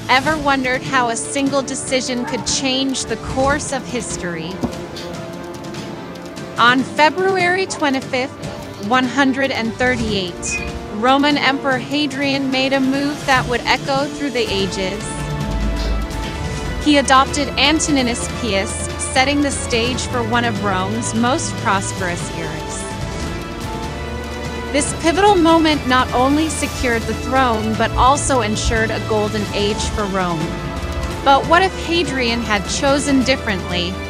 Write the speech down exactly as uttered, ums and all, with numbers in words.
Ever wondered how a single decision could change the course of history? On February twenty-fifth, one hundred thirty-eight, Roman Emperor Hadrian made a move that would echo through the ages. He adopted Antoninus Pius, setting the stage for one of Rome's most prosperous eras. This pivotal moment not only secured the throne but also ensured a golden age for Rome. But what if Hadrian had chosen differently?